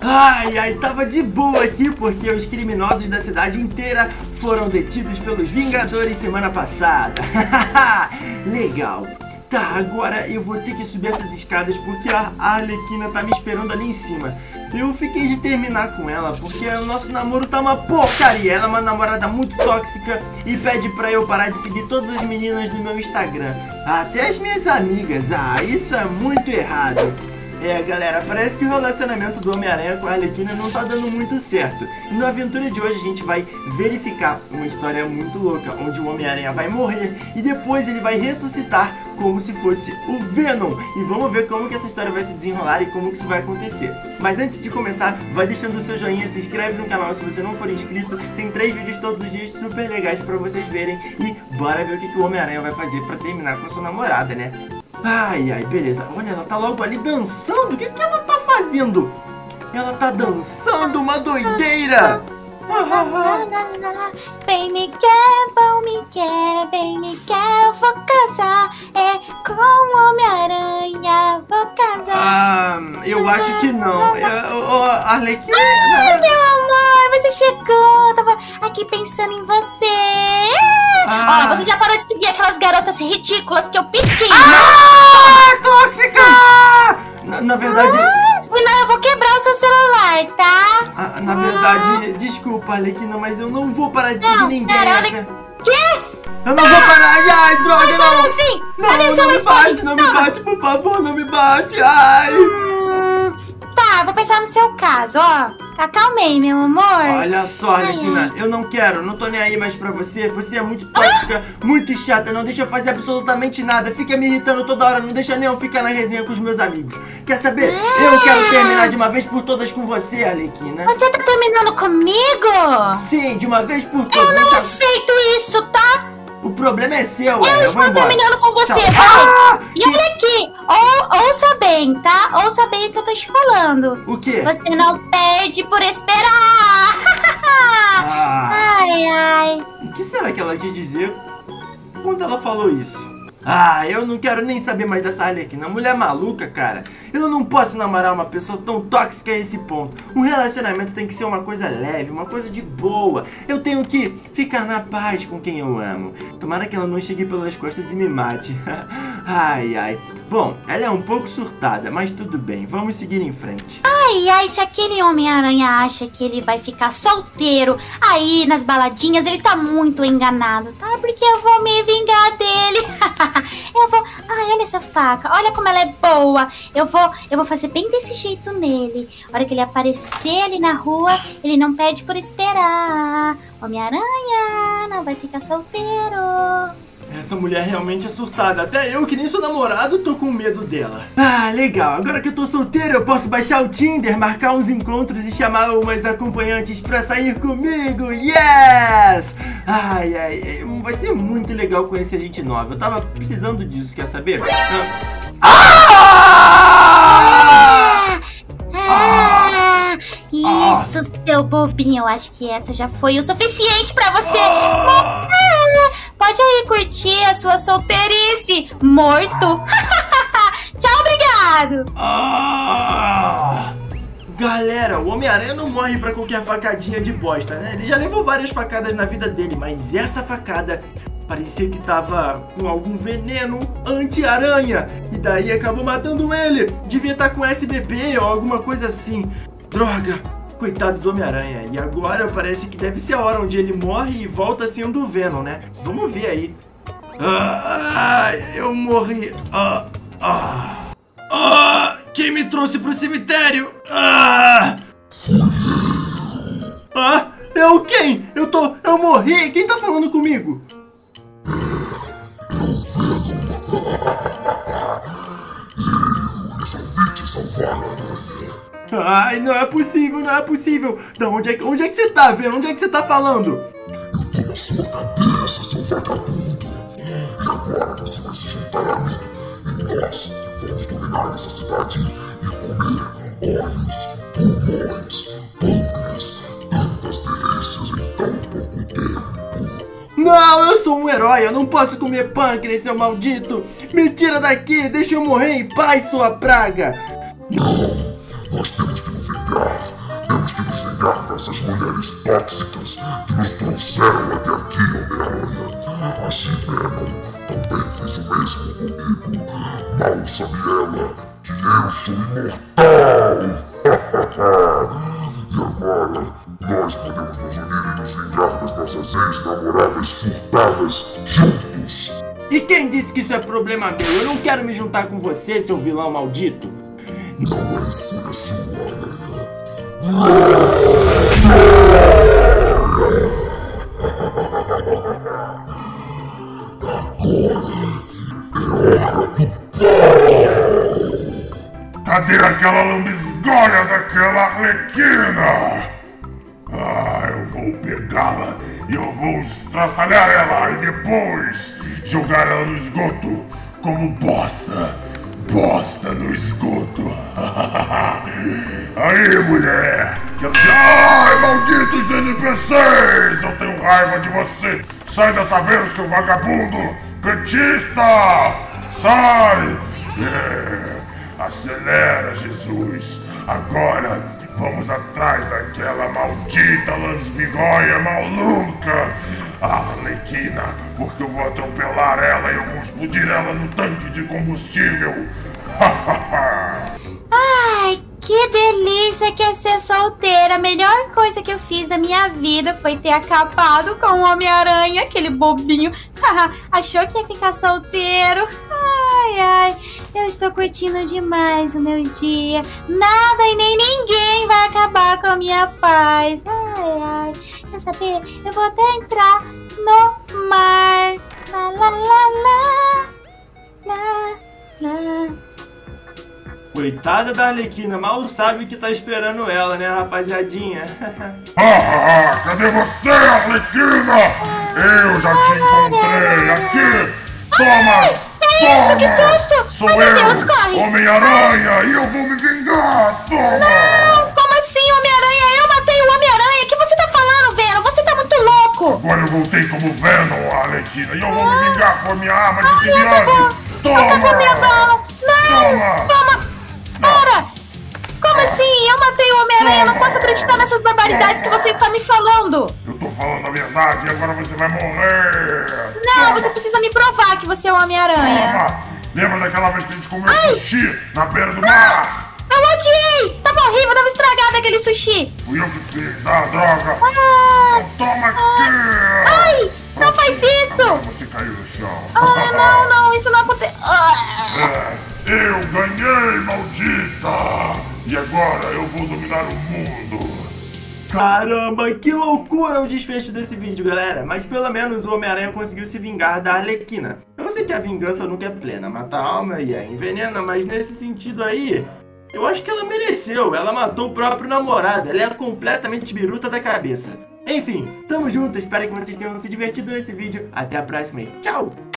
Ai, ai, tava de boa aqui porque os criminosos da cidade inteira foram detidos pelos Vingadores semana passada. Legal. Tá, agora eu vou ter que subir essas escadas porque a Arlequina tá me esperando ali em cima. Eu fiquei de terminar com ela porque o nosso namoro tá uma porcaria. Ela é uma namorada muito tóxica e pede pra eu parar de seguir todas as meninas do meu Instagram. Até as minhas amigas. Ah, isso é muito errado. É, galera, parece que o relacionamento do Homem-Aranha com a Arlequina não tá dando muito certo. E na aventura de hoje a gente vai verificar uma história muito louca, onde o Homem-Aranha vai morrer e depois ele vai ressuscitar como se fosse o Venom. E vamos ver como que essa história vai se desenrolar e como que isso vai acontecer. Mas antes de começar, vai deixando o seu joinha, se inscreve no canal se você não for inscrito. Tem 3 vídeos todos os dias super legais pra vocês verem. E bora ver o que o Homem-Aranha vai fazer pra terminar com a sua namorada, né? Ai, ai, beleza. Olha, ela tá logo ali dançando. O que que ela tá fazendo? Ela tá dançando uma doideira. Vem me quer, bom me quer, vem me quer, eu vou casar. É com o Homem-Aranha, vou casar. Ah, eu acho que não. Arlequina. Ai, meu amor, você chegou. Tava aqui pensando em você. Olha, você já parou de seguir aquelas garotas ridículas que eu pedi, né? Tóxica! Na verdade... senão eu vou quebrar o seu celular, tá? Na verdade, desculpa, Arlequina, mas eu não vou parar de seguir ninguém. Quê? Eu não vou parar. Ai, droga, não! Assim? Não me bate, não me bate, por favor, não me bate. Ai! Tá, vou pensar no seu caso, ó. Acalmei, meu amor. Olha só, Arlequina, eu não quero, não tô nem aí mais pra você. Você é muito tóxica, muito chata, não deixa eu fazer absolutamente nada. Fica me irritando toda hora, não deixa nem eu ficar na resenha com os meus amigos. Quer saber? Eu quero terminar de uma vez por todas com você, Arlequina. Você tá terminando comigo? Sim, de uma vez por todas. Eu não aceito isso, tá? O problema é seu, eu estou terminando com você, vai! E olha aqui, ouça bem, tá? Ouça bem o que eu tô te falando. O quê? Você não perde por esperar. Ai, ai. O que será que ela quis dizer quando ela falou isso? Ah, eu não quero nem saber mais dessa Arlequina. Mulher maluca, cara. Eu não posso namorar uma pessoa tão tóxica a esse ponto. Um relacionamento tem que ser uma coisa leve, uma coisa de boa. Eu tenho que ficar na paz com quem eu amo. Tomara que ela não chegue pelas costas e me mate. Ai, ai. Bom, ela é um pouco surtada, mas tudo bem. Vamos seguir em frente. Ai, ai, se aquele Homem-Aranha acha que ele vai ficar solteiro aí nas baladinhas, ele tá muito enganado, tá? Porque eu vou me vingar dele. Eu vou... Ai, olha essa faca. Olha como ela é boa. Eu vou fazer bem desse jeito nele. A hora que ele aparecer ali na rua, ele não pede por esperar. Homem-Aranha não vai ficar solteiro. Essa mulher realmente é surtada. Até eu, que nem sou namorado, tô com medo dela. Ah, legal. Agora que eu tô solteiro, eu posso baixar o Tinder, marcar uns encontros e chamar umas acompanhantes pra sair comigo. Yes! Ai, ai, vai ser muito legal conhecer gente nova. Eu tava precisando disso, quer saber? Isso, seu bobinho. Eu acho que essa já foi o suficiente pra você. Pode aí curtir a sua solteirice, morto. Tchau, obrigado. Galera, o Homem-Aranha não morre pra qualquer facadinha de bosta, né? Ele já levou várias facadas na vida dele, mas essa facada parecia que tava com algum veneno anti-aranha. E daí acabou matando ele. Devia estar com SBP ou alguma coisa assim. Droga. Coitado do Homem-Aranha. E agora parece que deve ser a hora onde ele morre e volta sendo o Venom, né? Vamos ver aí. Eu morri. Quem me trouxe pro cemitério? Eu quem? Eu morri? Quem tá falando comigo? Ai, não é possível, não é possível. Então, onde é que você tá, vendo? Onde é que você tá falando? Eu tô na sua cabeça, seu vagabundo. E agora você vai se juntar a mim. E nós vamos dominar essa cidade e comer olhos, pulmões, pâncreas, tantas delícias em tão pouco tempo. Não, eu sou um herói, eu não posso comer pâncreas, seu maldito. Me tira daqui, deixa eu morrer em paz, sua praga. Não, nós temos que nos vingar. essas mulheres tóxicas que nos trouxeram até aqui, Homem-Aranha. Assim Venom também fez o mesmo comigo. Mal sabe ela que eu sou imortal. E agora, nós podemos nos unir e nos vingar das nossas ex-namoradas surtadas juntos. E quem disse que isso é problema meu? Eu não quero me juntar com você, seu vilão maldito. Não é escolha sua, Aranha. Cadê aquela lambisgoia daquela Arlequina? Eu vou pegá-la e eu vou estraçalhar ela e depois jogar ela no esgoto como bosta. Bosta no esgoto. Aí, mulher. Ai, malditos NPCs. Eu tenho raiva de você. Sai dessa vez, seu vagabundo. Petista. Sai. Acelera, Jesus. Agora vamos atrás daquela maldita lambisgoia maluca, a Arlequina, porque eu vou atropelar ela e eu vou explodir ela no tanque de combustível. Ai, que delícia que é ser solteira. A melhor coisa que eu fiz da minha vida foi ter acabado com o Homem-Aranha, aquele bobinho. Achou que ia ficar solteiro. Ai, ai, eu estou curtindo demais o meu dia. Nada e nem ninguém vai acabar com a minha paz. Ai, ai, quer saber? Eu vou até entrar no mar. La, la, la, la, la. Coitada da Arlequina, mal sabe o que tá esperando ela, né, rapaziadinha? Cadê você, Arlequina? Eu já te encontrei aqui. Toma! Isso, que susto! Sou Ai, eu, meu Deus, corre! Homem-Aranha, e eu vou me vingar! Toma! Não, como assim, Homem-Aranha? Eu matei o Homem-Aranha! O que você tá falando, Venom? Você tá muito louco! Agora eu voltei como Venom, Arlequina, e eu vou me vingar com a minha arma de simbiose! Toma! Acabou minha bala! Não! Toma! Para! Como assim? Eu matei o Homem-Aranha! Eu não posso acreditar nessas barbaridades que você está me falando! Eu tô falando a verdade e agora você vai morrer! Não, você precisa me provar que você é o Homem-Aranha! Toma! Lembra daquela vez que a gente comeu sushi na beira do mar? Eu odiei! Tava horrível, tava estragado aquele sushi! Fui eu que fiz, droga! Então toma aqui! Ai! Não faz isso! Agora você caiu no chão! Não, isso não acontece! Eu ganhei, maldita! E agora eu vou dominar o mundo! Caramba, que loucura o desfecho desse vídeo, galera. Mas pelo menos o Homem-Aranha conseguiu se vingar da Arlequina. Eu sei que a vingança nunca é plena, mata a alma e a envenena, mas nesse sentido aí, eu acho que ela mereceu. Ela matou o próprio namorado, ela é completamente biruta da cabeça. Enfim, tamo junto, espero que vocês tenham se divertido nesse vídeo. Até a próxima e tchau!